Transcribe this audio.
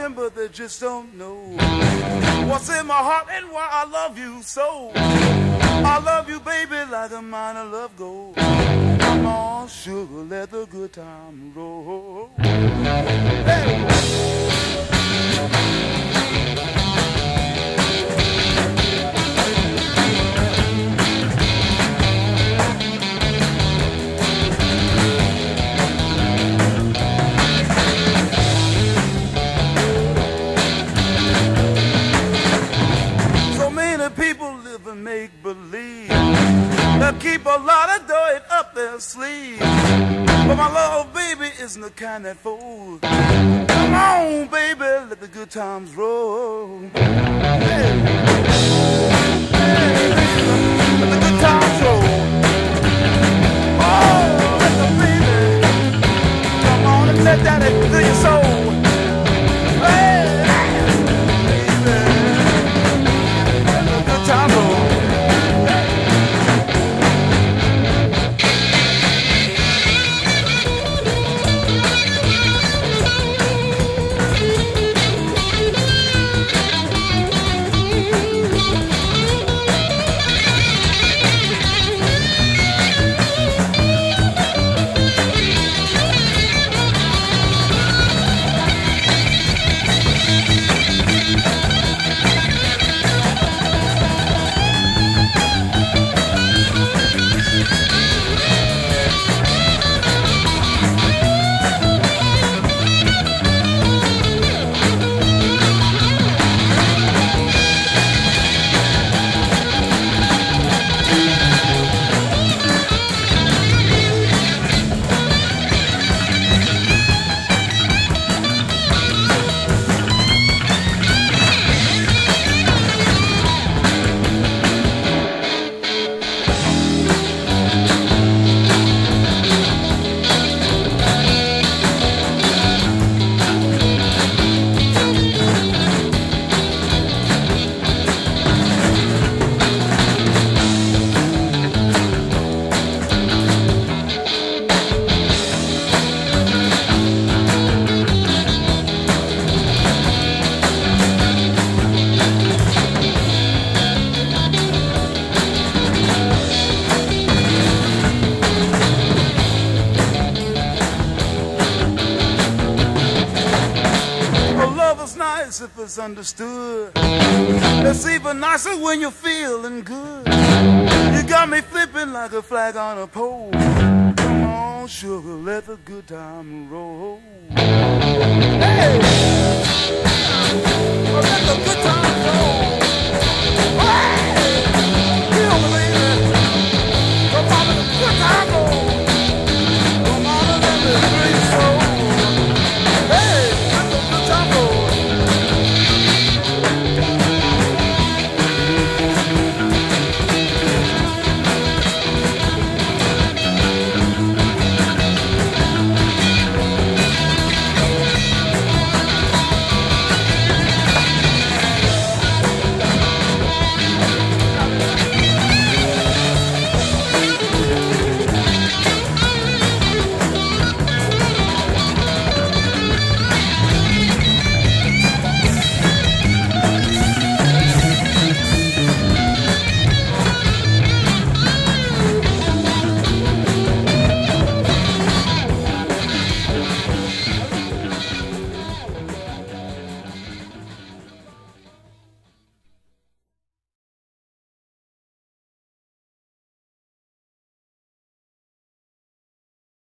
women, but they just don't know what's in my heart and why I love you so. I love you, baby, like a mine of love gold. Come on, sugar, let the good time roll. Hey. People live and make believe. They'll keep a lot of dirt up their sleeve. But my love, baby, isn't the kind that folds. Come on, baby, let the good times roll. Hey. Hey. Let the good times roll. Oh, let the baby come on and let that into your soul. Hey. If it's understood, it's even nicer when you're feeling good. You got me flipping like a flag on a pole. Come on, sugar, let the good time roll. Hey!